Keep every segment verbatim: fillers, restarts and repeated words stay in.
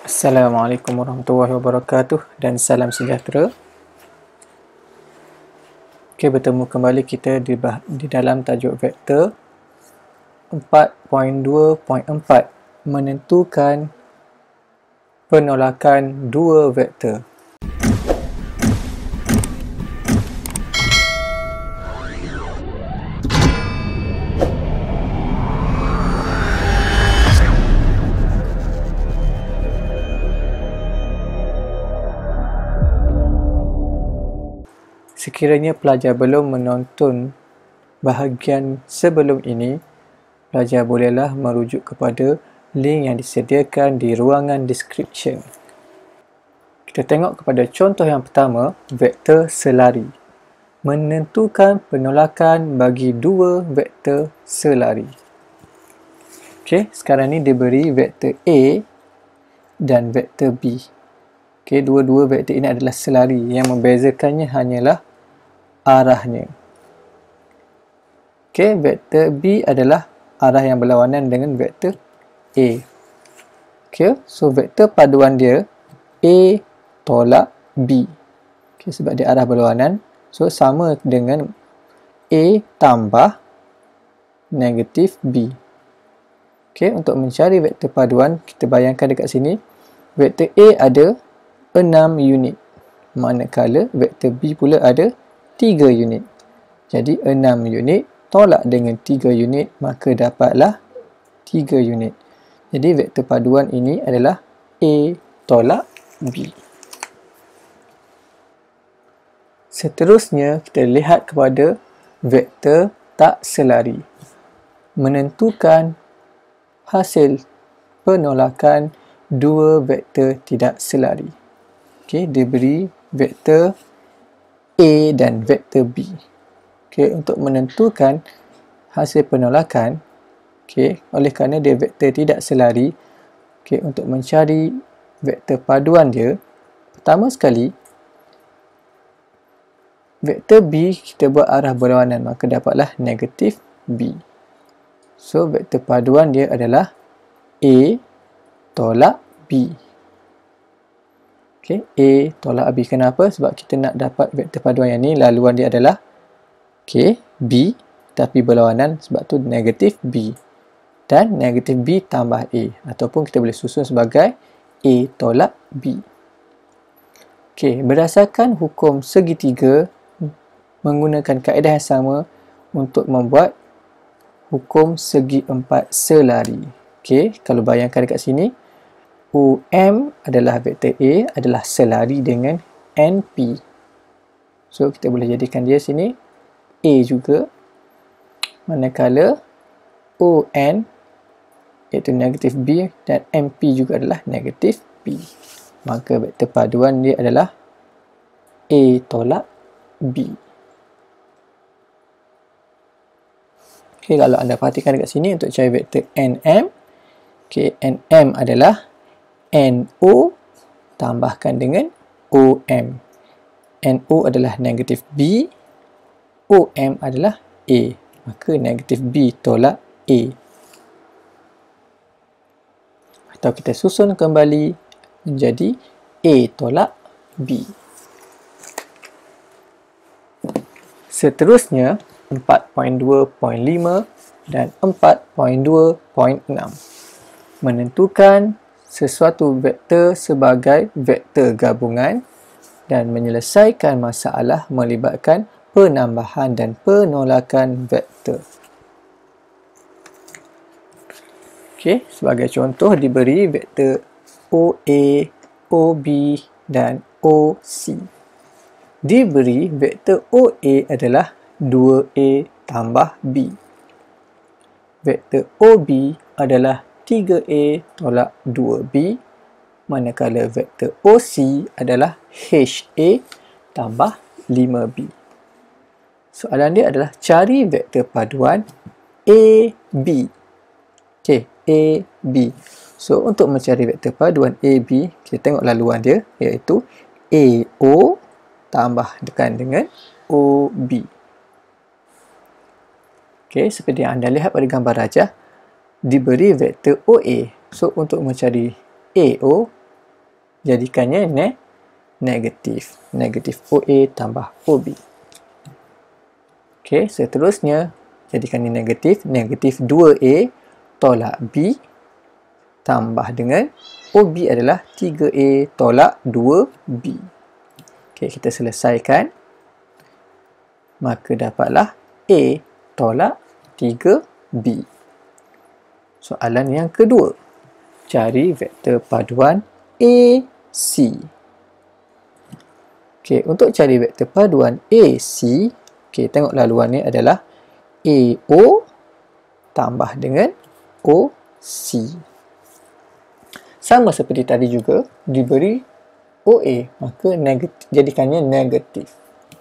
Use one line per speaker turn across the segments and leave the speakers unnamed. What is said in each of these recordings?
Assalamualaikum warahmatullahi wabarakatuh dan salam sejahtera. Okey, bertemu kembali kita di, di dalam tajuk vektor empat titik dua titik empat, menentukan penolakan dua vektor. Sekiranya pelajar belum menonton bahagian sebelum ini, pelajar bolehlah merujuk kepada link yang disediakan di ruangan description. Kita tengok kepada contoh yang pertama, vektor selari. Menentukan penolakan bagi dua vektor selari. Okey, sekarang ni diberi vektor A dan vektor B. Okey, dua-dua vektor ini adalah selari. Yang membezakannya hanyalah arahnya. Okey, vektor B adalah arah yang berlawanan dengan vektor A. Okey, so vektor paduan dia A tolak B. Okey, sebab dia arah berlawanan, so sama dengan A tambah negatif B. Okey, untuk mencari vektor paduan, kita bayangkan dekat sini, vektor A ada enam unit. Manakala vektor B pula ada tiga unit. Jadi enam unit tolak dengan tiga unit, maka dapatlah tiga unit. Jadi vektor paduan ini adalah A tolak B. Seterusnya kita lihat kepada vektor tak selari. Menentukan hasil penolakan dua vektor tidak selari. Okey, diberi vektor A dan vektor B. Okey, untuk menentukan hasil penolakan, okey, oleh kerana dia vektor tidak selari, okey, untuk mencari vektor paduan dia, pertama sekali vektor B kita buat arah berlawanan, maka dapatlah negatif B. So vektor paduan dia adalah A tolak B. Okay, A tolak B. Kenapa? Sebab kita nak dapat vektor paduan yang ni, laluan dia adalah okay, B, tapi berlawanan, sebab tu negatif B. Dan negatif B tambah A. Ataupun kita boleh susun sebagai A tolak B. Okay, berdasarkan hukum segitiga, menggunakan kaedah yang sama untuk membuat hukum segi empat selari. Okay, kalau bayangkan dekat sini, U M adalah vektor A adalah selari dengan N P. So kita boleh jadikan dia sini A juga. Manakala O N iaitu negatif B dan M P juga adalah negatif B. Maka vektor paduan dia adalah A tolak B. Okey, kalau anda perhatikan dekat sini untuk cari vektor N M, okey, N M adalah N O tambahkan dengan O M. N O adalah negatif B, O M adalah A. Maka negatif B tolak A. Atau kita susun kembali menjadi A tolak B. Seterusnya, empat titik dua titik lima dan empat titik dua titik enam. Menentukan sesuatu vektor sebagai vektor gabungan dan menyelesaikan masalah melibatkan penambahan dan penolakan vektor. Okey, sebagai contoh diberi vektor O A, O B dan O C. Diberi vektor O A adalah dua A tambah B. Vektor O B adalah tiga A tolak dua B, manakala vektor O C adalah H A tambah lima B. Soalan dia adalah cari vektor paduan A B. Okey, A B. So untuk mencari vektor paduan A B, kita tengok laluan dia, iaitu A O tambah dekan dengan O B. Okey, seperti yang anda lihat pada gambar rajah, diberi vektor O A. So, untuk mencari A O, Jadikannya ne negatif. Negatif O A tambah O B. Okey, seterusnya jadikan ini negatif. Negatif dua A tolak B tambah dengan O B adalah tiga A tolak dua B. Okey, kita selesaikan. Maka dapatlah A tolak tiga B. Soalan yang kedua. Cari vektor paduan A C. Okey, untuk cari vektor paduan A C, okey, tengok laluan ni adalah A O tambah dengan O C. Sama seperti tadi juga, diberi O A, maka negatif, jadikannya negatif.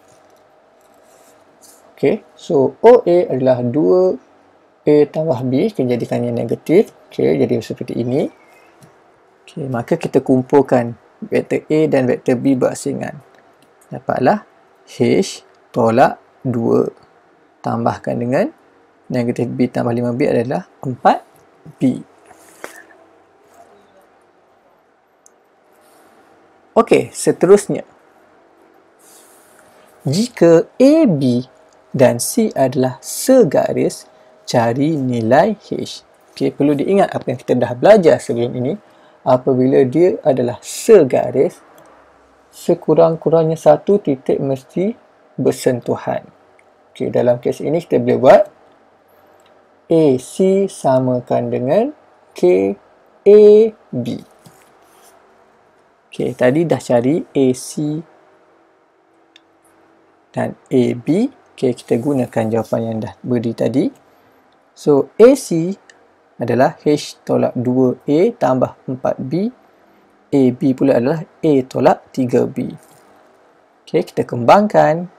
Okey, so O A adalah dua A tambah B, kita jadikannya negatif. Okey, jadi seperti ini. Okey, maka kita kumpulkan vektor A dan vektor B berasingan. Dapatlah H tolak dua tambahkan dengan negatif B tambah lima B adalah empat B. Okey, seterusnya. Jika A, B dan C adalah segaris, cari nilai H. Okey, perlu diingat apa yang kita dah belajar sebelum ini. Apabila dia adalah segaris, sekurang-kurangnya satu titik mesti bersentuhan. Okey, dalam kes ini kita boleh buat A C samakan dengan K A B. Okey, tadi dah cari A C dan A B. Okey, kita gunakan jawapan yang dah beri tadi. So, A C adalah H tolak dua A tambah empat B. A B pula adalah A tolak tiga B. Okey, kita kembangkan.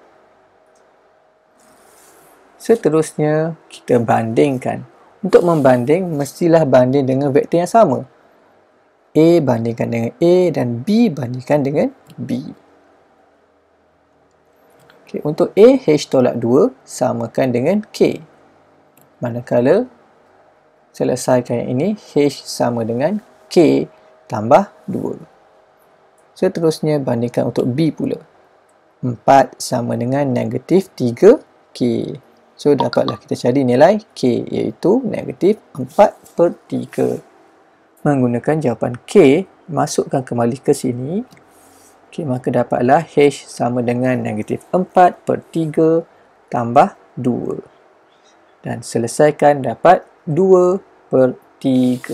Seterusnya, kita bandingkan. Untuk membanding, mestilah banding dengan vektor yang sama. A bandingkan dengan A dan B bandingkan dengan B. Okay, untuk A, H tolak dua samakan dengan K. Manakala selesaikan yang ini, H sama dengan K tambah dua. Seterusnya, bandingkan untuk B pula. empat sama dengan negatif tiga K. So, dapatlah kita cari nilai K, iaitu negatif empat per tiga. Menggunakan jawapan K, masukkan kembali ke sini. Okay, maka dapatlah H sama dengan negatif empat per tiga tambah dua. Dan selesaikan dapat dua per tiga.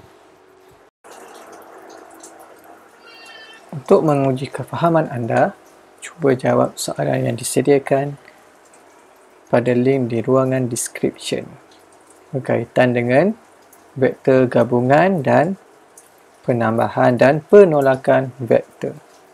Untuk menguji kefahaman anda, cuba jawab soalan yang disediakan pada link di ruangan description berkaitan dengan vektor gabungan dan penambahan dan penolakan vektor.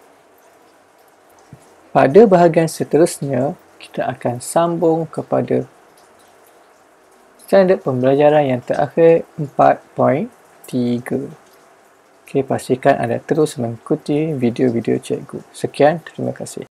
Pada bahagian seterusnya, kita akan sambung kepada standard pembelajaran yang terakhir empat titik tiga. Okey, pastikan anda terus mengikuti video-video cikgu. Sekian, terima kasih.